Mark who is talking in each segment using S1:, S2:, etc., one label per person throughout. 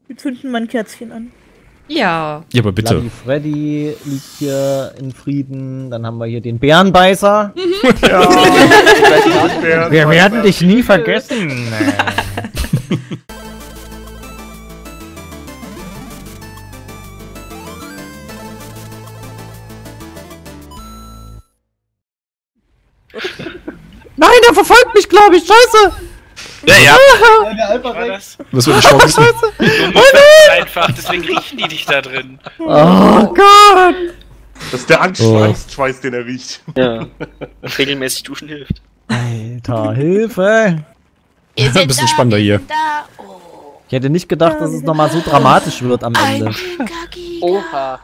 S1: Wir zünden mal ein Kerzchen an.
S2: Ja.
S3: Ja, aber bitte.
S4: Bloody Freddy liegt hier in Frieden. Dann haben wir hier den Bärenbeißer.
S5: Ja.
S4: Wir werden dich nie vergessen. Nein, der verfolgt mich, glaube ich. Scheiße.
S6: Ja.
S5: Der Alpha
S6: War das?
S3: Das wird nicht Chance.
S6: Einfach, deswegen riechen die dich da drin.
S4: Oh Gott.
S5: Das ist der Angstschweiß, den er riecht.
S7: Ja. Und regelmäßig duschen hilft.
S4: Alter, Hilfe.
S3: Ein bisschen spannender hier.
S4: Ich hätte nicht gedacht, dass es nochmal so dramatisch wird am Ende.
S7: Oha.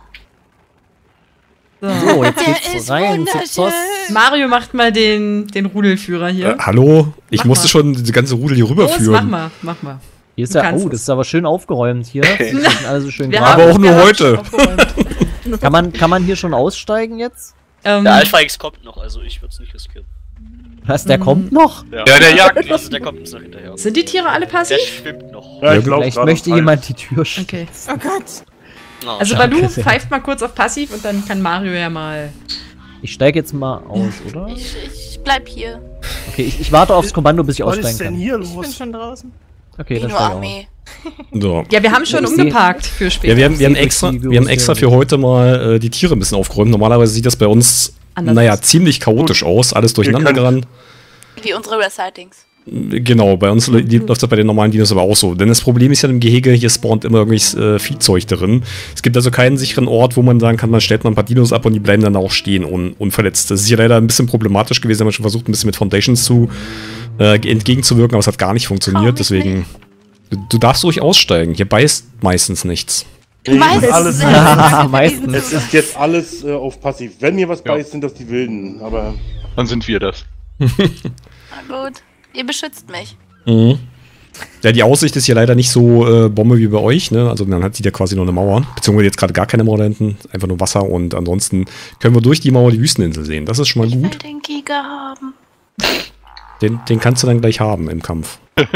S4: So, jetzt geht's rein zu Zoss.
S2: Mario macht mal den Rudelführer hier.
S3: Hallo? Ich
S2: Mach
S3: musste
S2: mal.
S3: schon diese ganze Rudel hier
S2: Los,
S3: rüberführen.
S2: mach mal.
S4: Hier ist
S2: Du
S4: ja,
S2: kannst
S4: das ist aber schön aufgeräumt hier. Die sind alle so schön
S2: Wir
S4: gerade.
S3: Aber auch nur
S2: wir haben
S3: heute.
S2: schon aufgeräumt.
S4: Kann man hier schon aussteigen jetzt?
S7: Der Alpha X kommt noch, also ich würde es nicht riskieren.
S4: Was, der kommt noch?
S6: Ja, der jagt nicht.
S7: Also der kommt uns noch hinterher.
S2: Sind die Tiere alle
S7: Der
S2: passiv?
S7: schwimmt noch.
S5: Ja, ich glaub,
S4: Vielleicht
S5: gerade
S4: möchte
S5: auf
S4: jemand die Tür schließen.
S2: Okay.
S1: Oh Gott.
S7: Oh,
S2: Also
S7: schade.
S2: Balu pfeift mal kurz auf passiv und dann kann Mario ja mal...
S4: Ich steige jetzt mal aus, oder?
S8: Ich bleib hier.
S4: Okay, ich warte aufs Kommando, bis ich
S5: Was ist
S4: aussteigen
S5: denn
S4: kann.
S5: hier
S1: Ich bin
S5: los?
S1: schon draußen.
S4: Okay, dann
S8: Dino
S4: steige ich
S8: Armee.
S3: So.
S2: Ja, wir haben schon
S4: Ich seh-
S2: umgeparkt für später.
S3: Ja, wir haben
S4: Seht euch
S3: extra,
S4: die
S3: wir haben extra für heute mal die Tiere ein bisschen aufgeräumt. Normalerweise sieht das bei uns,
S2: Anders
S3: naja,
S2: aus.
S3: ziemlich chaotisch aus. Alles durcheinander
S5: können-
S3: gerannt.
S8: Wie unsere Recitings.
S3: Genau, bei uns läuft das bei den normalen Dinos aber auch so. Denn das Problem ist ja im Gehege, hier spawnt immer irgendwelches Viehzeug drin. Es gibt also keinen sicheren Ort, wo man sagen kann, man stellt mal ein paar Dinos ab und die bleiben dann auch stehen unverletzt. Das ist hier leider ein bisschen problematisch gewesen. Wir haben schon versucht, ein bisschen mit Foundations entgegenzuwirken, aber es hat gar nicht funktioniert. Deswegen, du darfst ruhig aussteigen. Hier beißt meistens nichts.
S8: Meistens.
S5: alles-
S4: Meistens.
S5: Es ist jetzt alles auf passiv. Wenn mir was
S9: Ja.
S5: beißt, sind das die Wilden. Aber
S9: Dann sind wir das.
S8: Na gut. Ihr beschützt mich.
S3: Mhm. Ja, die Aussicht ist hier leider nicht so Bombe wie bei euch, ne? Also man sieht ja quasi nur eine Mauer. Beziehungsweise jetzt gerade gar keine Mauer da hinten. Einfach nur Wasser und ansonsten können wir durch die Mauer die Wüsteninsel sehen. Das ist schon mal
S8: Ich will
S3: gut.
S8: den Giga haben.
S3: Den kannst du dann gleich haben im Kampf.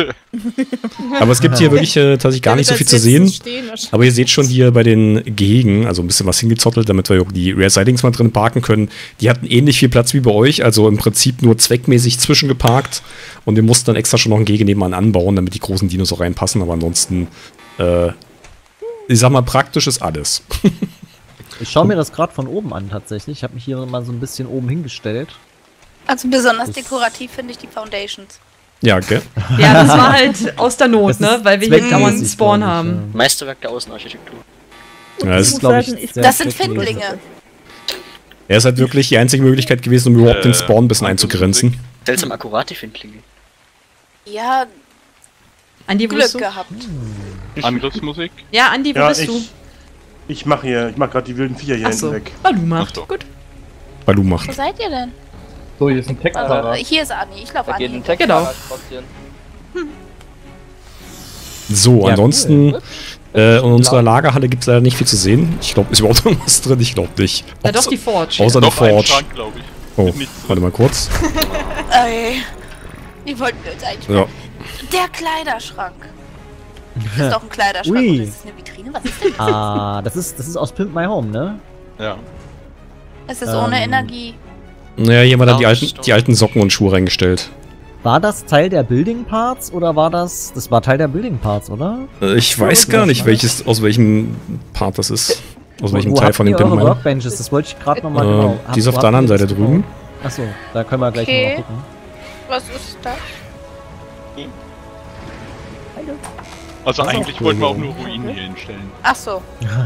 S3: Aber es gibt hier wirklich tatsächlich gar nicht so viel zu sehen. Aber ihr seht schon hier bei den Gehegen, also ein bisschen was hingezottelt, damit wir die Rare Sightings mal drin parken können. Die hatten ähnlich viel Platz wie bei euch, also im Prinzip nur zweckmäßig zwischengeparkt. Und wir mussten dann extra schon noch ein Gehege nebenan anbauen, damit die großen Dinos auch reinpassen. Aber ansonsten, ich sag mal, praktisch ist alles.
S4: Ich schaue mir das gerade von oben an tatsächlich. Ich habe mich hier mal so ein bisschen oben hingestellt.
S8: Also besonders dekorativ finde ich die Foundations.
S3: Ja, gell?
S2: Ja, das war halt aus der Not,
S4: Das
S2: ne?
S4: ist
S2: Weil wir hier
S4: zweckmäßig,
S2: dauernd einen Spawn
S4: glaub ich,
S2: haben.
S7: Meisterwerk der Außenarchitektur.
S3: Ja,
S1: Ich
S3: das
S1: muss
S4: glaub ich,
S1: sagen, ich
S4: sehr
S8: Das sind
S4: zweckmäßig.
S8: Findlinge.
S3: Er ist halt wirklich die einzige Möglichkeit gewesen, um überhaupt den Spawn ein bisschen einzugrenzen.
S7: Seltsam akkurat die Findlinge.
S8: Ja,
S2: Andi, wo
S8: Glück
S2: bist du?
S8: gehabt.
S9: Angriffsmusik.
S2: Ja, Andi, wo
S5: ja,
S2: bist du?
S5: ich mach gerade die wilden Viecher hier
S2: Achso,
S5: hinten weg.
S2: Balu macht.
S9: Ach so.
S2: Gut.
S3: Balu
S8: Wo
S3: macht.
S8: seid ihr denn?
S10: So, hier ist ein Tech-Fahrer.
S8: Also, hier ist Anni. Ich laufe
S7: Da geht
S8: Anni.
S7: ein Tech
S2: Genau.
S7: spazieren.
S3: So,
S4: Ja,
S3: ansonsten, in unserer Lagerhalle gibt es leider nicht viel zu sehen. Ich glaube, ist überhaupt irgendwas drin? Ich glaube nicht.
S2: Ja, doch, die Forge.
S3: Außer eine
S9: Doch, ein
S3: Forge.
S9: Schrank, glaube ich.
S3: Oh,
S9: Nichts drin.
S3: warte mal kurz.
S8: Ey. Die wollten wir uns eigentlich.
S3: Ja.
S8: Der Kleiderschrank. Das ist doch ein Kleiderschrank.
S4: Ui.
S8: Oder ist das eine Vitrine? Was ist denn das?
S4: Ah, das ist aus Pimp My Home, ne?
S9: Ja.
S8: Es ist ohne Energie.
S3: Naja, hier haben wir dann
S7: Ja,
S3: die alten Socken und Schuhe reingestellt.
S4: War das Teil der Building Parts oder war das... Das war Teil der Building Parts, oder?
S3: Ich weiß gar nicht, aus welchem Part das ist. Aus welchem
S4: Wo
S3: Teil
S4: habt
S3: von dem
S4: ihr eure
S3: Pimp My.
S4: Workbenches? Das wollte ich gerade nochmal genau...
S3: Die ist auf der anderen Seite drüben.
S4: Achso, da können wir gleich
S8: Okay.
S4: nochmal gucken.
S8: Was ist das?
S9: Also
S4: Das ist
S9: eigentlich
S4: auch cool
S9: wollten wir auch
S4: hier
S9: nur Ruinen hier hinstellen.
S8: Ach so.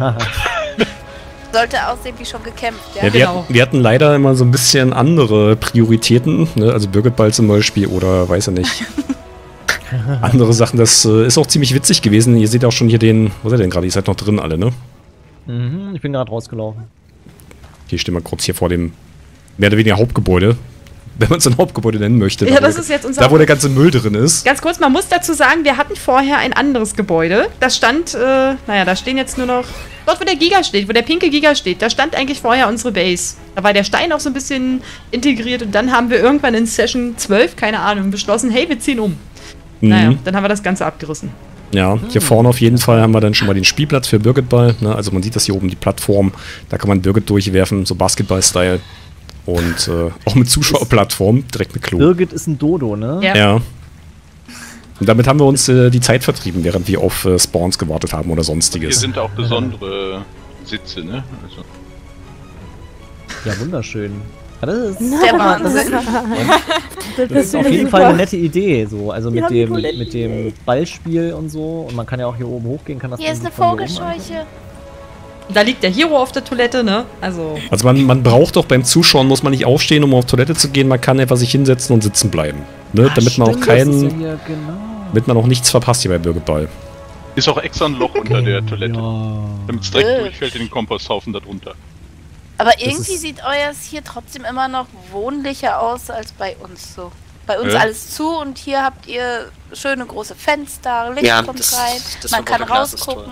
S8: Sollte aussehen wie schon gekämpft, ja?
S3: Ja,
S2: genau.
S3: wir hatten leider immer so ein bisschen andere Prioritäten, ne? Also Birgit Ball zum Beispiel oder weiß ich nicht. Andere Sachen, das ist auch ziemlich witzig gewesen. Ihr seht auch schon hier den, wo seid ihr denn gerade? Ihr seid noch drin alle, ne?
S4: Mhm, ich bin gerade rausgelaufen.
S3: Okay, ich stehe mal kurz hier vor dem mehr oder weniger Hauptgebäude. Wenn man es ein Hauptgebäude nennen möchte.
S2: Ja,
S3: Da, wo
S2: das
S3: der-
S2: ist jetzt unser...
S3: Da, wo der ganze Müll drin ist.
S2: Ganz kurz, man muss dazu sagen, wir hatten vorher ein anderes Gebäude. Das stand, naja, da stehen jetzt nur noch... Dort, wo der Giga steht, wo der pinke Giga steht, da stand eigentlich vorher unsere Base. Da war der Stein auch so ein bisschen integriert und dann haben wir irgendwann in Session 12, keine Ahnung, beschlossen, hey, wir ziehen um.
S3: Mhm.
S2: Naja, dann haben wir das Ganze abgerissen.
S3: Ja, hier vorne auf jeden Fall haben wir dann schon mal den Spielplatz für Birgit-Ball. Ne? Also man sieht das hier oben, die Plattform. Da kann man Birgit durchwerfen, so Basketball-Style. Und auch mit Zuschauerplattform, direkt mit Klo.
S4: Birgit ist ein Dodo, ne?
S3: Ja. Und damit haben wir uns die Zeit vertrieben, während wir auf Spawns gewartet haben oder
S9: Hier
S3: sonstiges.
S9: sind auch besondere Sitze, ne? Also,
S4: Ja, wunderschön. Ja, das ist,
S8: Der Wahnsinn.
S4: das ist auf jeden Fall eine nette Idee, so. Also
S1: Wir
S4: mit
S1: haben
S4: dem,
S1: Toiletten.
S4: mit dem Ballspiel und so. Und man kann ja auch hier oben hochgehen, kann das
S8: Hier ist
S4: Ding
S8: eine
S4: von hier oben
S8: Vogelscheuche.
S2: Da liegt der Hero auf der Toilette, ne? Also.
S3: Also man braucht doch beim Zuschauen, muss man nicht aufstehen, um auf Toilette zu gehen. Man kann einfach sich hinsetzen und sitzen bleiben. Ne? Damit man auch
S4: Das ist ja
S3: keinen,
S4: hier, genau.
S3: damit man auch nichts verpasst hier bei Birgit-Ball.
S9: ist auch extra ein Loch unter der Toilette,
S4: Ja.
S9: damit es direkt durchfällt in den Komposthaufen darunter.
S8: Aber irgendwie
S4: ist-
S8: sieht euers hier trotzdem immer noch wohnlicher aus als bei uns so. Bei uns
S9: Ja.
S8: alles zu und hier habt ihr schöne große Fenster, Licht
S7: Ja,
S8: kommt
S7: das-
S8: rein,
S7: das
S8: man kann
S7: Glas ist
S8: rausgucken.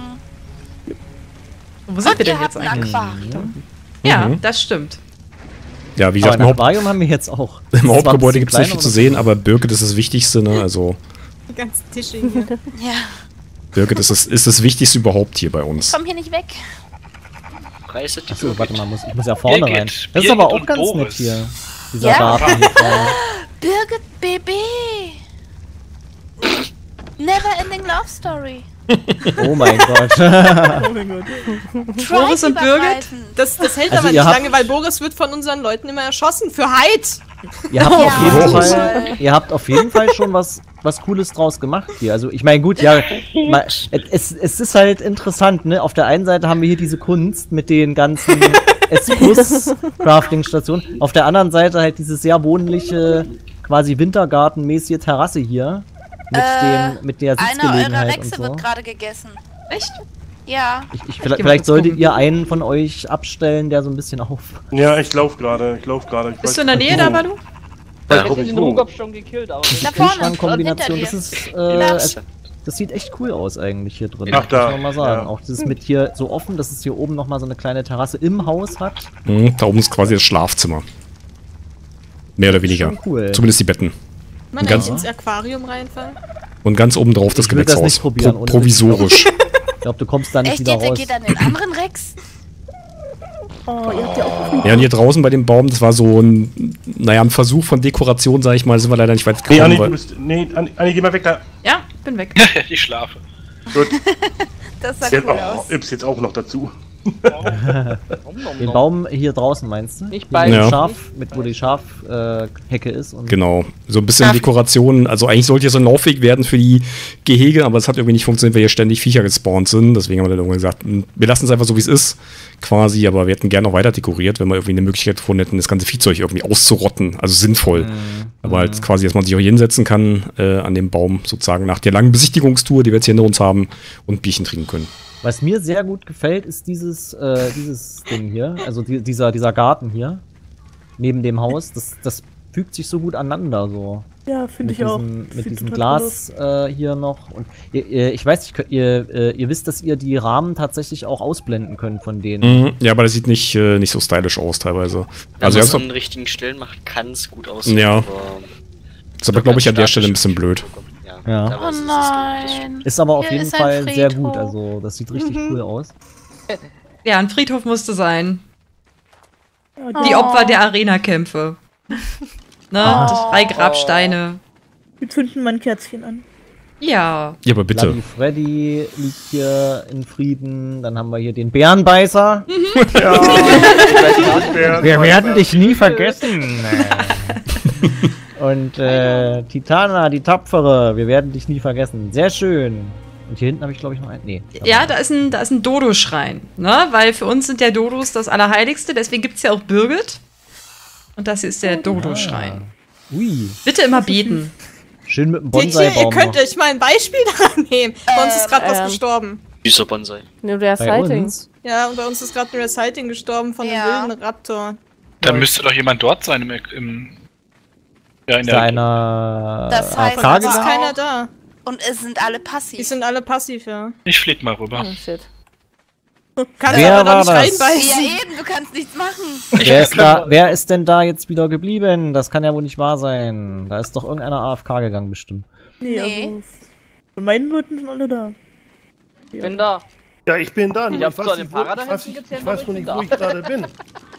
S2: Wo sind
S8: Und
S2: wir
S8: ihr
S2: denn
S8: habt
S2: jetzt
S8: ein
S2: eigentlich?
S8: Aquarium.
S2: Ja,
S3: Mhm.
S2: das stimmt.
S3: Ja, wie
S4: Aber
S3: gesagt,
S4: ein Aquarium haben wir jetzt auch. Das
S3: im
S4: ist
S3: Hauptgebäude
S4: zwar
S3: gibt es nicht viel
S4: klein,
S3: zu sehen, aber Birgit ist das Wichtigste. Ne? Also
S1: Die ganzen Tische hier.
S8: Ja,
S3: Birgit ist das Wichtigste überhaupt hier bei uns.
S8: komm hier nicht weg.
S7: Preise die
S4: Achso, warte
S7: Birgit.
S4: mal, ich muss ja vorne
S6: Birgit,
S4: rein. Das ist
S6: Birgit
S4: aber auch
S6: und
S4: ganz nett
S6: Doris.
S4: hier. Dieser
S8: Ja?
S4: Garten hier vorne.
S8: Birgit BB. Never ending love story.
S4: Oh mein Gott.
S2: Boris und Birgit?
S1: Das hält
S4: Also
S1: aber
S4: ihr
S1: nicht
S4: habt-
S1: lange, weil Boris wird von unseren Leuten immer erschossen. Für Heid!
S4: Ihr habt, auf jeden
S3: Boris.
S4: Fall, ihr habt auf jeden Fall schon was Cooles draus gemacht hier. Also ich meine, gut, ja, es ist halt interessant, ne? Auf der einen Seite haben wir hier diese Kunst mit den ganzen S-Plus-Crafting-Stationen. Auf der anderen Seite halt diese sehr wohnliche, quasi Wintergartenmäßige Terrasse hier. Mit der
S8: Einer eurer
S4: Sitzgelegenheit und
S8: Rexe
S4: so.
S8: wird gerade gegessen.
S2: Echt?
S8: Ja.
S4: Vielleicht solltet ihr einen von euch abstellen, der so ein bisschen auf...
S5: Ja, ich lauf gerade.
S2: Bist du in der Nähe da, Balu?
S5: Ja, guck ich wo.
S7: schon gekillt, aber
S8: Da vorne,
S4: Kühlschrankkombination,
S8: hinter
S4: das
S8: dir.
S4: ist, das sieht echt cool aus eigentlich hier drin.
S5: Ach, da,
S4: muss man mal sagen.
S5: ja.
S4: Auch dieses mit hier so offen, dass es hier oben nochmal so eine kleine Terrasse im Haus hat.
S3: Da oben ist quasi das Schlafzimmer. Mehr oder weniger.
S4: Schon cool.
S3: Zumindest die Betten.
S1: Man
S3: Ganz-
S1: ins Aquarium reinfallen.
S3: Und ganz oben drauf das
S4: Ich will das
S3: Gewächshaus.
S4: nicht probieren, ohne
S3: Provisorisch.
S4: Ich glaube, du kommst da nicht
S8: Echt
S4: wieder
S8: jetzt? Er
S4: raus.
S8: geht an den anderen Rex?
S1: Oh, ihr habt ja auch
S3: Ja, und hier draußen bei dem Baum, das war so ein Versuch von Dekoration, sag ich mal, sind wir leider nicht weit
S5: Nee,
S3: gekommen.
S5: Anni,
S3: weil-
S5: du bist. Nee, Anni, geh mal weg da.
S2: Ja, bin weg.
S6: Ich schlafe.
S5: Gut.
S8: Das sah
S5: Jetzt,
S8: cool
S5: oh,
S8: aus.
S5: Ips jetzt auch noch dazu.
S4: Den Baum hier draußen meinst du?
S7: Nicht
S4: Hier, wo
S3: Ja.
S4: die wo die Schafhecke ist. Und
S3: Genau, so ein bisschen Dekoration. Also eigentlich sollte hier so ein Laufweg werden für die Gehege, aber es hat irgendwie nicht funktioniert, weil hier ständig Viecher gespawnt sind. Deswegen haben wir dann irgendwann gesagt, wir lassen es einfach so, wie es ist, quasi. Aber wir hätten gerne noch weiter dekoriert, wenn wir irgendwie eine Möglichkeit gefunden hätten, das ganze Viehzeug irgendwie auszurotten. Also sinnvoll. Aber halt quasi, dass man sich auch hier hinsetzen kann an dem Baum, sozusagen nach der langen Besichtigungstour, die wir jetzt hier hinter uns haben, und Bierchen trinken können.
S4: was mir sehr gut gefällt, ist dieses Ding hier. Also dieser Garten hier. Neben dem Haus. Das fügt sich so gut aneinander so.
S1: Ja, finde
S4: Mit
S1: ich auch.
S4: diesem, mit
S1: Sieht
S4: diesem
S1: total
S4: Glas hier noch. Und ich weiß nicht, ihr wisst, dass ihr die Rahmen tatsächlich auch ausblenden könnt von denen.
S3: Ja, aber das sieht nicht so stylisch aus teilweise.
S7: Wenn
S3: Also
S7: man es
S3: erst
S7: an den richtigen Stellen macht, kann es gut aussehen.
S3: Ja.
S7: Aber
S3: ist aber, glaube ich, an der Stelle ein bisschen blöd.
S4: Ja.
S7: aber
S8: Oh
S7: es ist-
S8: nein.
S4: Ist aber auf
S8: Hier
S4: jeden
S8: ist ein
S4: Fall sehr
S8: Friedhof.
S4: gut. Also das sieht richtig cool aus.
S2: Ja, ein Friedhof musste sein.
S1: Ja,
S2: Die Opfer der Arena-Kämpfe. Ne? 3 Grabsteine.
S1: Wir zünden mal ein Kerzchen an.
S2: Ja.
S3: Ja, aber bitte.
S4: Bloody Freddy liegt hier in Frieden. Dann haben wir hier den Bärenbeißer. Wir werden dich nie vergessen. Und Titana, die Tapfere. Wir werden dich nie vergessen. Sehr schön. Und hier hinten habe ich, glaube ich, noch einen. Nee.
S2: Ja, da ist ein Dodo-Schrein. Ne? Weil für uns sind ja Dodos das Allerheiligste. Deswegen gibt es ja auch Birgit. Und das hier ist der Dodo-Schrein.
S4: Ui.
S2: Bitte immer beten.
S4: Schön mit dem
S1: Hier,
S4: Bonsai-Baum.
S1: ihr könnt
S4: noch.
S1: euch mal ein Beispiel daran nehmen. Bei uns ist gerade was gestorben.
S7: Süßer Bonsai.
S10: Ne, der
S4: Bei
S10: Sighting.
S4: uns?
S1: Ja, und bei uns ist gerade ein Reciting gestorben von
S8: Ja.
S1: einem wilden Raptor.
S6: Dann müsste doch jemand dort sein in
S4: Ist da einer
S8: Das heißt,
S1: Da
S8: Aber
S1: ist
S8: auch-
S1: keiner da.
S8: Und es sind alle
S1: Die
S8: passiv.
S1: sind alle passiv, ja.
S6: Ich flieg mal rüber.
S10: Oh, shit.
S1: Kannst
S4: Wer
S1: aber da
S4: war
S1: nicht
S4: das?
S1: reinbeißen.
S8: Ja eben, du kannst nichts machen.
S4: Wer ist denn da jetzt wieder geblieben? Das kann ja wohl nicht wahr sein. Da ist doch irgendeiner AFK gegangen bestimmt.
S1: Nee,
S8: Nee.
S1: also
S10: Und meine Leute sind alle da.
S11: Ich bin da.
S5: Ja, ich bin da.
S11: Ich hab zwar den Fahrer da hinten gezählt,
S5: ich weiß nur nicht, wo ich gerade bin.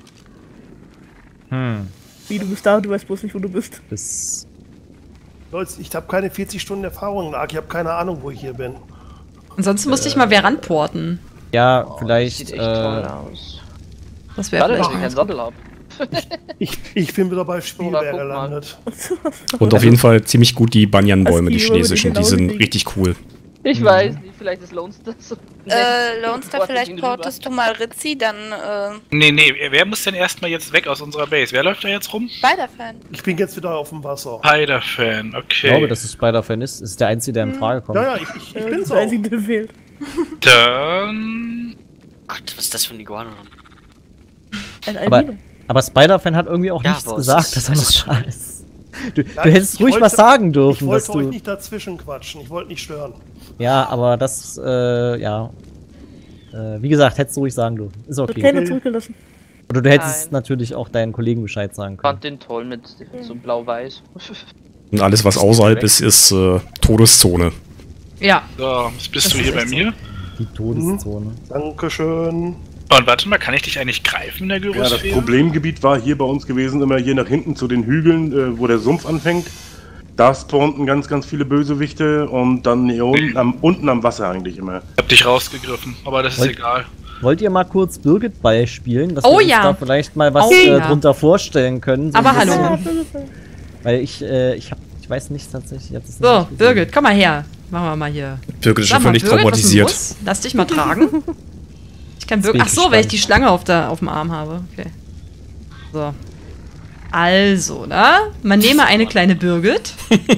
S10: Wie, du bist da, du weißt bloß nicht, wo du bist.
S5: Leute, ich habe keine 40 Stunden Erfahrung, ich habe keine Ahnung, wo ich hier bin.
S2: Ansonsten musste ich mal wer ranporten.
S4: Ja, vielleicht.
S11: Sieht echt toll aus.
S2: Das wäre
S11: Schade, dass
S2: vielleicht
S11: ich keinen
S2: ganz
S11: Sattel hab.
S5: Ich bin wieder bei Spielberg
S11: guck mal.
S5: gelandet.
S3: Und auf jeden Fall ziemlich gut die Banyanbäume, die chinesischen. Die sind
S10: Genau
S3: richtig cool.
S11: Ich weiß nicht, vielleicht ist Lonestar so.
S8: Lonestar, vielleicht portest du mal Rizzi, dann
S6: Nee, wer muss denn erstmal jetzt weg aus unserer Base? Wer läuft da jetzt rum?
S8: Spider-Fan.
S5: Ich bin jetzt wieder auf dem Wasser.
S6: Spider-Fan, okay.
S4: Ich glaube, dass es Spider-Fan ist. Ist der Einzige, der in Frage kommt.
S5: Ja, ich bin's
S10: Das
S5: auch.
S10: Einzige, der fehlt.
S6: Dann...
S7: Gott, was ist das für ein Iguana?
S10: Ein
S4: Aber,
S10: Albino.
S4: aber Spider-Fan hat irgendwie auch
S7: Ja,
S4: nichts
S7: aber
S4: gesagt,
S7: es
S4: dass er
S7: ist-
S4: noch da ist. Du
S5: Ja,
S4: hättest
S5: ich
S4: ruhig
S5: wollte-
S4: was sagen
S5: Ich
S4: dürfen, dass
S5: wollte euch
S4: du.
S5: nicht dazwischen quatschen, ich wollte nicht stören.
S4: Ja, aber das, ja. Wie gesagt, hättest du ruhig sagen dürfen. Ist
S10: Wird
S4: okay.
S10: keiner zurückgelassen.
S4: Oder du hättest
S11: Nein.
S4: natürlich auch deinen Kollegen Bescheid sagen
S11: Ich
S4: können.
S11: fand den toll mit so blau-weiß.
S3: Und alles, was außerhalb ist Todeszone.
S2: Ja.
S6: So, jetzt bist du hier bei mir.
S4: Die Todeszone.
S5: Dankeschön.
S6: Und warte mal, kann ich dich eigentlich greifen in der
S5: Ja, das
S6: Gyrosphere?
S5: Problemgebiet war hier bei uns gewesen, immer hier nach hinten zu den Hügeln, wo der Sumpf anfängt. Da spawnten ganz, ganz viele Bösewichte und dann hier unten am Wasser eigentlich immer.
S6: Ich hab dich rausgegriffen, aber das ist
S4: Wollt-
S6: egal.
S4: Wollt ihr mal kurz Birgit Ball spielen, dass
S2: Oh
S4: wir uns
S2: ja.
S4: da vielleicht mal was
S2: Oh ja.
S4: drunter vorstellen können? So
S2: Aber
S4: ein bisschen.
S2: hallo.
S4: Weil ich weiß nicht tatsächlich. Ich hab das
S2: So,
S4: nicht gesehen.
S2: Birgit, komm mal her. Machen wir mal hier.
S3: Birgit ist
S2: Sag
S3: schon
S2: mal,
S3: völlig
S2: Birgit, was
S3: traumatisiert.
S2: ist denn los? Lass dich mal tragen. Ich kann Birgit.
S4: bin
S2: Ach so, weil ich
S4: gespannt.
S2: die Schlange auf dem Arm habe. Okay. So. Also, ne? Man nehme eine kleine Birgit.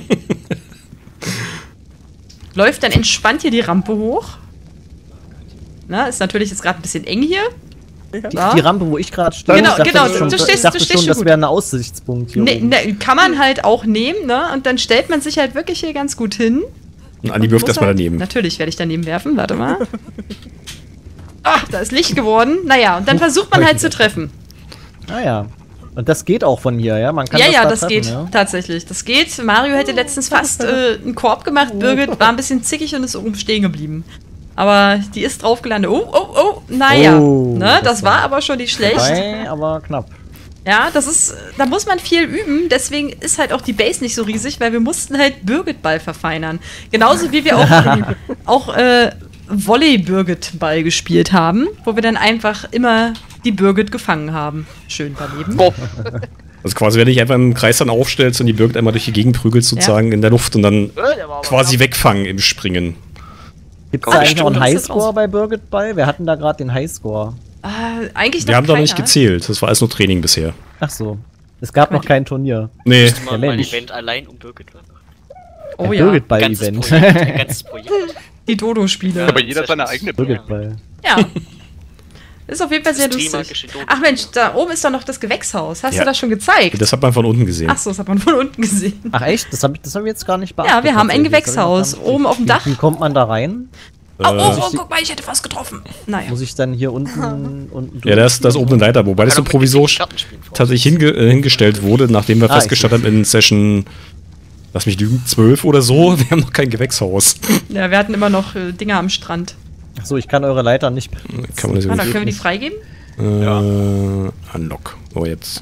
S2: Läuft dann entspannt hier die Rampe hoch. Na, ist natürlich jetzt gerade ein bisschen eng hier.
S4: Die Rampe, wo ich gerade stehe,
S2: Genau,
S4: ich dachte
S2: genau,
S4: schon,
S2: du
S4: ich
S2: stehst-
S4: dachte
S2: du stehst
S4: schon,
S2: schon
S4: das
S2: gut.
S4: wäre ein Aussichtspunkt hier.
S2: Ne,
S4: oben.
S2: ne, kann man halt auch nehmen, ne? Und dann stellt man sich halt wirklich hier ganz gut hin.
S3: Und Andi wirft
S2: Muss
S3: erstmal
S2: halt-
S3: daneben.
S2: Natürlich werde ich daneben werfen, warte mal. Ach, da ist Licht geworden. Naja, und dann versucht man halt zu treffen.
S4: Ah ja. Und das geht auch von hier, ja? Man kann
S2: Ja,
S4: das
S2: ja,
S4: da
S2: das
S4: treffen,
S2: geht.
S4: ja?
S2: Tatsächlich. Das geht. Mario hätte letztens fast einen Korb gemacht. Birgit war ein bisschen zickig und ist oben stehen geblieben. Aber die ist drauf gelandet. Oh. Naja.
S4: Oh,
S2: Ne,
S4: das
S2: das war aber schon nicht schlecht.
S4: Vorbei, aber knapp.
S2: Ja, das ist, da muss man viel üben, deswegen ist halt auch die Base nicht so riesig, weil wir mussten halt Birgit-Ball verfeinern. Genauso wie wir auch Volley-Birgit-Ball gespielt haben, wo wir dann einfach immer die Birgit gefangen haben. Schön daneben.
S3: Also quasi, wenn du dich einfach im Kreis dann aufstellst und die Birgit einmal durch die Gegend prügelst, sozusagen in der Luft und dann
S11: Der war aber
S3: quasi wegfangen im Springen.
S4: Gibt es da eigentlich noch einen
S2: stimmt, das ist
S4: Highscore
S2: raus.
S4: bei Birgit Ball? Wir hatten da gerade den Highscore.
S2: Eigentlich
S3: Wir haben doch
S2: keiner.
S3: nicht gezählt. Das war alles nur Training bisher.
S4: Ach so. Es gab noch kein Turnier.
S3: Nee.
S7: Mal ein
S4: Mensch.
S7: Event allein um Birgit.
S2: Oh
S4: Ein
S2: ja,
S4: Birgit Ball
S7: Ganzes
S4: Event.
S7: Projekt, ein ganzes Projekt.
S2: die Dodo-Spiele.
S9: Aber jeder seine eigene
S4: Birgit Ball.
S2: Ja. Ist auf jeden Fall sehr
S7: Das
S2: lustig.
S7: Trimagische Dodo.
S2: Ach Mensch, da oben ist doch noch das Gewächshaus. Hast
S3: Ja.
S2: du das schon gezeigt?
S3: Das hat man von unten gesehen.
S2: Ach so, das hat man von unten gesehen.
S4: Ach echt? Das hab ich jetzt gar nicht beachtet.
S2: Ja, wir haben ein
S4: tatsächlich. Das hab ich
S2: Gewächshaus
S4: noch gar nicht-
S2: oben auf dem Dach.
S4: Wie kommt man da rein?
S2: Oh, guck mal, ich hätte fast getroffen. Naja.
S4: Muss ich dann hier unten
S3: Ja, da ist oben eine Leiter, wobei das so
S7: Kann auch mit
S3: provisorisch
S7: Karten spielen vor.
S3: tatsächlich hingestellt wurde, nachdem wir
S4: Ah,
S3: festgestellt haben in Session, lass mich lügen, 12 oder so, wir haben noch kein Gewächshaus.
S2: Ja, wir hatten immer noch Dinger am Strand.
S4: Achso, ich kann eure Leiter nicht.
S3: Kann man das
S2: Ah, dann
S3: irgendwie-
S2: können wir die freigeben?
S3: Unlock. Oh, jetzt.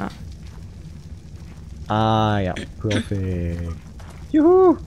S4: Ah ja, perfekt. Juhu!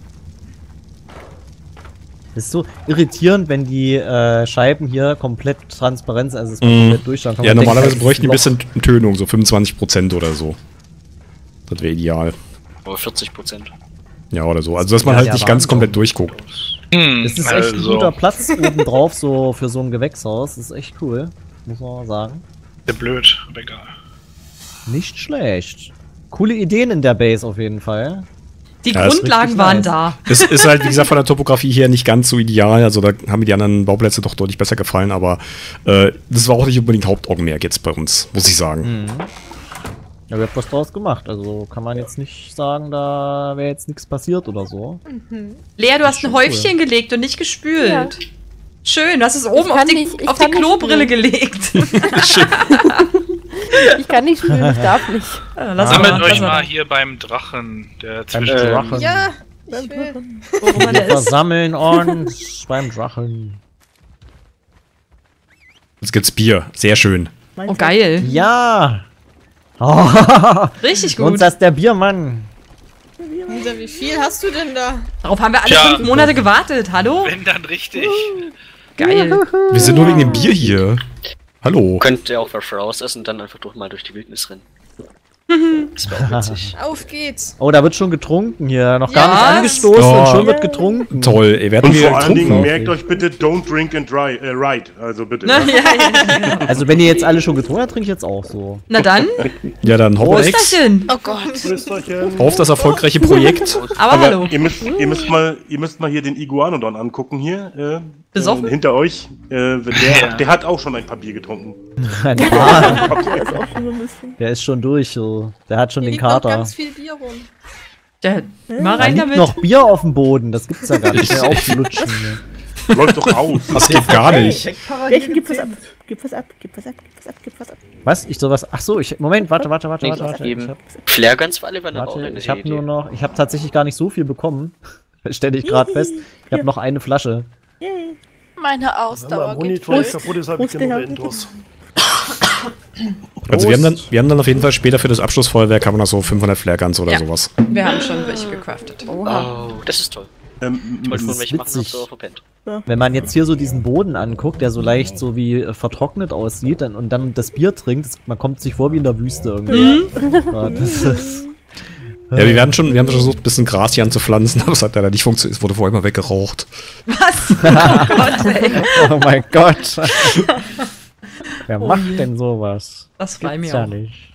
S4: Das ist so irritierend, wenn die Scheiben hier komplett transparent sind, also es ist komplett durchschauen.
S3: Ja, normalerweise bräuchten die ein bisschen Tönung, so 25% oder so. Das wäre ideal.
S7: Aber 40%.
S3: Ja, oder so. Also, dass man
S4: Ja,
S3: halt
S4: der
S3: nicht ganz
S4: Wahnsinn.
S3: komplett durchguckt.
S4: Das ist echt ein guter Platz oben drauf, so für so ein Gewächshaus. Das ist echt cool, muss man mal sagen.
S6: Der blöd, aber egal.
S4: Nicht schlecht. Coole Ideen in der Base auf jeden Fall.
S2: Die
S3: Ja, ist
S2: Grundlagen
S4: richtig
S2: waren
S4: nice.
S2: da.
S3: Es ist halt, wie gesagt, von der Topografie her nicht ganz so ideal. Also, da haben mir die anderen Bauplätze doch deutlich besser gefallen. Aber das war auch nicht unbedingt Hauptaugenmerk jetzt bei uns, muss ich sagen.
S4: Ja, wir haben was draus gemacht. Also kann man jetzt nicht sagen, da wäre jetzt nichts passiert oder so.
S2: Lea, du hast ein
S4: schon
S2: Häufchen gelegt und nicht gespült.
S8: Ja.
S2: Schön, du hast es oben
S8: kann
S2: auf die,
S8: nicht- ich
S2: auf die
S8: kann nicht
S2: Klobrille
S8: spülen.
S2: gelegt.
S8: Ich kann nicht spielen, ich darf nicht.
S2: Lass
S6: Sammelt
S2: mal,
S6: euch
S2: lass
S6: mal hier beim Drachen, der
S4: Beim
S6: zwischen
S4: Drachen.
S8: Ja,
S1: Ich will.
S4: Wir versammeln uns beim Drachen.
S3: Jetzt gibt's Bier. Sehr schön.
S2: Oh, geil.
S4: Ja! Oh.
S2: Richtig gut.
S4: Und das ist der Biermann.
S1: Alter, wie viel hast du denn da?
S2: Darauf haben wir alle 5 Monate gewartet. Hallo?
S6: Wenn dann richtig.
S2: Geil.
S3: Wir sind nur wegen dem Bier hier. Hallo.
S7: Könnt ihr auch was rausessen und dann einfach mal durch die Wildnis rennen. Das wäre auch witzig.
S1: Auf geht's.
S4: Oh, da wird schon getrunken hier. Noch gar
S2: Ja.
S4: nicht angestoßen
S3: Oh.
S4: und schon wird getrunken.
S3: Toll. Ihr werdet
S5: Und
S3: mir
S5: vor allen Dingen
S3: getrunken.
S5: merkt euch bitte, don't drink and ride. Also bitte.
S2: Na, ja.
S4: Also wenn ihr jetzt alle schon getrunken habt, trinke ich jetzt auch so.
S2: Na dann,
S3: Ja, dann hopp Ex.
S2: Prösterchen.
S8: Oh Gott.
S5: Prösterchen.
S3: Auf das erfolgreiche Projekt.
S2: Aber hallo.
S5: Ihr müsst mal hier den Iguanodon angucken hier.
S2: Besoffen?
S5: Hinter euch. Der hat auch schon ein paar Bier getrunken.
S4: Der ist schon durch, so. Der hat schon
S1: Hier
S4: den
S1: liegt noch
S4: Kater.
S1: ganz viel Bier rum.
S2: Ja, mal
S4: Da
S2: rein
S4: liegt
S2: damit.
S4: noch Bier auf dem Boden, das gibt's ja gar nicht mehr aufzulutschen. hier.
S5: Läuft doch aus.
S3: Das geht gar nicht.
S10: Gib was ab. Gib was ab. Gib was ab. Gib was ab. Gib was ab.
S4: Was? Ich sowas. Ach so, Moment, warte.
S11: Nichts
S4: Ich
S11: geben.
S4: hab,
S7: Flairguns für alle wäre auch eine
S4: ich habe
S7: Idee.
S4: nur noch. Ich habe tatsächlich gar nicht so viel bekommen. Stelle ich gerade fest. Ich habe noch eine Flasche.
S10: Yay.
S8: Meine Ausdauer geht
S10: Prost.
S8: durch.
S10: Prost, der Herr.
S3: Also wir haben dann auf jeden Fall später für das Abschlussfeuerwerk haben wir noch so 500 Flairguns oder sowas.
S2: Wir haben schon welche gecraftet.
S7: Oh, das ist toll. Ich wollte
S4: Das
S7: nur
S4: ist
S7: welche machen, hab
S4: witzig.
S7: so verpennt.
S4: Wenn man jetzt hier so diesen Boden anguckt, der so leicht so wie vertrocknet aussieht, und dann das Bier trinkt, man kommt sich vor wie in der Wüste irgendwie. Ja, das ist,
S3: Ja, wir haben schon versucht, ein bisschen Gras hier anzupflanzen, aber es hat leider nicht funktioniert. Es wurde vorher mal weggeraucht.
S2: Was? Oh Gott, ey.
S4: oh mein Gott. Wer macht denn sowas?
S2: Das war
S4: Gibt's
S2: mir
S4: ja
S2: auch.
S4: nicht.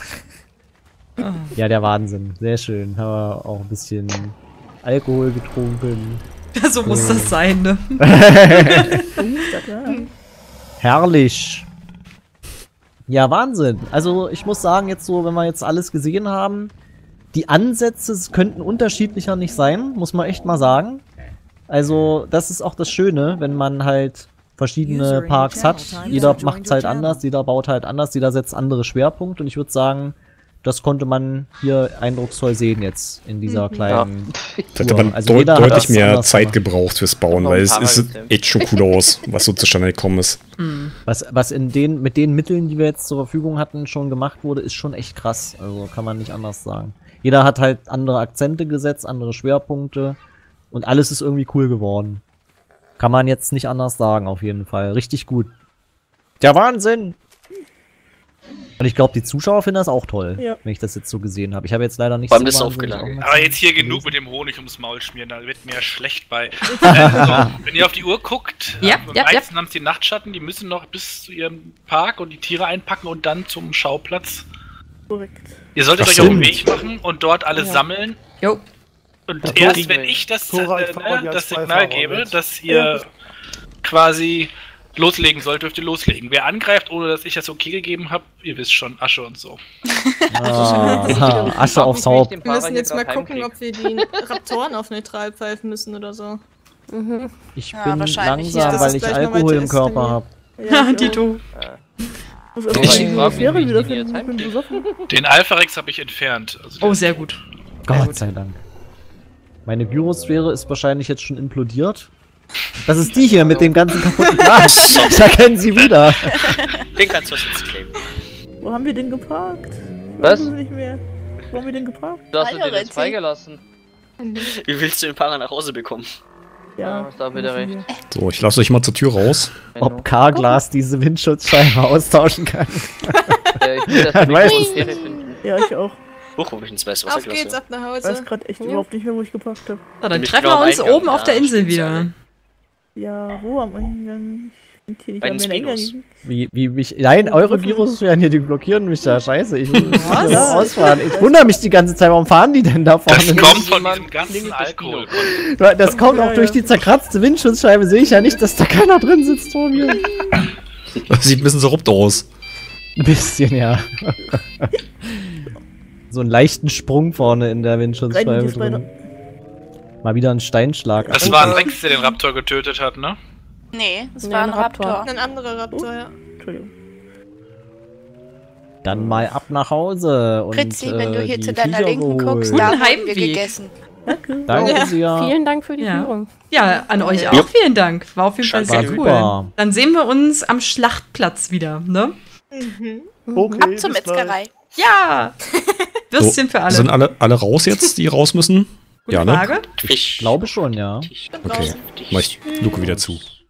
S4: Ja, der Wahnsinn. Sehr schön. Haben wir auch ein bisschen Alkohol getrunken.
S2: So muss das sein, ne?
S4: Herrlich. Ja, Wahnsinn. Also ich muss sagen, jetzt so, wenn wir jetzt alles gesehen haben, die Ansätze könnten unterschiedlicher nicht sein, muss man echt mal sagen. Also das ist auch das Schöne, wenn man halt verschiedene Parks hat. Jeder macht's halt anders, jeder baut halt anders, jeder setzt andere Schwerpunkte. Und ich würde sagen, das konnte man hier eindrucksvoll sehen jetzt in dieser kleinen
S3: Da hätte man
S4: Also jeder hat
S3: deutlich
S4: das
S3: mehr
S4: anders
S3: Zeit
S4: gemacht.
S3: gebraucht fürs Bauen,
S11: Noch
S3: weil
S11: ein
S3: es
S11: paar Mal
S3: sieht
S11: gefilmt.
S3: echt schon cool aus, was so zustande gekommen ist.
S4: Was mit den Mitteln, die wir jetzt zur Verfügung hatten, schon gemacht wurde, ist schon echt krass. Also kann man nicht anders sagen. Jeder hat halt andere Akzente gesetzt, andere Schwerpunkte und alles ist irgendwie cool geworden. Kann man jetzt nicht anders sagen, auf jeden Fall. Richtig gut. Der Wahnsinn! Und ich glaube, die Zuschauer finden das auch toll,
S10: Ja.
S4: wenn ich das jetzt so gesehen habe. Ich habe jetzt leider nicht
S7: Vor allem das
S4: wahnsinnig
S7: aufgeladen.
S4: aufmerksam
S6: Aber jetzt hier genug mit dem Honig ums Maul schmieren, da wird mir schlecht bei. Also, wenn ihr auf die Uhr guckt,
S2: Ja, ja, ja.
S6: meistens haben sie Nachtschatten, die müssen noch bis zu ihrem Park und die Tiere einpacken und dann zum Schauplatz.
S10: Korrekt.
S6: Ihr solltet
S3: Ach,
S6: euch auf den
S3: stimmt.
S6: Weg machen und dort alles sammeln.
S2: Jo.
S6: Und erst wenn ich das Signal gebe, dass ihr quasi loslegen sollt, dürft ihr loslegen. Wer angreift, ohne dass ich das okay gegeben habe, ihr wisst schon, Asche und so.
S4: Asche aufs Haupt.
S1: Wir müssen jetzt mal gucken, ob wir die Raptoren auf neutral pfeifen müssen oder so.
S4: Ich
S8: Ja,
S4: bin
S8: wahrscheinlich
S4: langsam,
S8: nicht.
S4: weil
S1: Das
S4: ich
S1: ist gleich noch
S4: Alkohol
S1: weiter
S4: im Körper
S1: eskaliert.
S4: habe.
S2: Ja, Dito.
S10: Was
S11: Ich
S10: aber
S11: frag
S10: die
S11: mich,
S10: Atmosphäre
S11: wie
S10: wieder
S11: ich die jetzt
S10: finden, bin besoffen.
S6: Den Alpharex habe ich entfernt. Also
S2: Oh, sehr gut.
S4: Gott sei Dank. Meine Gyrosphäre ist wahrscheinlich jetzt schon implodiert. Das ist die hier mit dem ganzen kaputten Glas. Ich erkenne sie wieder.
S7: Den kannst du jetzt claimen.
S10: Wo haben wir den geparkt?
S11: Was?
S10: Ich weiß es nicht mehr. Wo haben wir den geparkt?
S11: Du hast den
S8: Alter,
S11: jetzt freigelassen.
S7: Wie willst du den Fahrer nach Hause bekommen?
S11: Ja, hast da wieder recht.
S3: So, ich lasse euch mal zur Tür raus.
S4: Ob Carglass diese Windschutzscheibe austauschen kann.
S11: Ich will das
S4: Weiß
S11: Mikro
S4: es
S11: und Serie finden.
S10: Ja, ich auch.
S7: Hochwürfeln weißt du, was
S1: Auf geht's, ab nach
S10: Ich weiß
S1: Hause.
S10: gerade echt überhaupt nicht mehr, wo ich geparkt habe.
S2: So, dann
S7: Mich
S2: treffen
S7: genau
S2: wir uns
S7: am Eingang.
S2: oben auf der
S7: Ja,
S2: Insel
S7: stimmt,
S2: wieder.
S10: Ja, wo am Eingang? Ich bin hier nicht
S7: Bei
S10: an
S7: den
S10: den Eingang.
S7: Spinos.
S4: Wie mich. Nein, eure Gyrosphären hier, die blockieren mich da. Scheiße, ich will hier ausfahren. Ich wundere mich die ganze Zeit, warum fahren die denn da
S6: das
S4: vorne?
S6: kommt von
S11: jemand
S6: diesem ganzen
S11: klingelt das
S6: Alkohol.
S4: Das kommt auch durch die zerkratzte Windschutzscheibe. Sehe ich ja nicht, dass da keiner drin sitzt vor mir.
S3: Das sieht ein bisschen korrupt aus.
S4: Ein bisschen, ja. So einen leichten Sprung vorne in der Windschutzscheibe
S10: Rennen die
S4: drin. Mal wieder ein Steinschlag.
S6: Das war ein Rex, der den Raptor getötet hat, ne?
S8: Nee, das
S10: Nee,
S8: war ein
S10: ein Raptor.
S8: Raptor.
S1: Ein anderer Raptor, ja.
S10: Entschuldigung.
S4: Dann mal ab nach Hause. Und,
S8: Fritzi, wenn du hier
S4: die
S8: zu deiner
S4: Viecher
S8: Linken
S4: geholt.
S8: guckst,
S2: Guten
S8: da wurden wir
S2: Heimweg.
S8: gegessen.
S4: Danke sehr.
S10: Vielen Dank für die Führung.
S2: Ja, an euch auch vielen Dank. War auf jeden Fall sehr cool.
S4: Super.
S2: Dann sehen wir uns am Schlachtplatz wieder, ne?
S8: Okay, ab zur Metzgerei.
S2: Ja! Würstchen für alle.
S3: Sind alle raus jetzt, die raus müssen?
S2: Gute
S3: ja, ne?
S2: Frage.
S4: Ich glaube schon, ja.
S3: Okay, mach ich Luke wieder zu.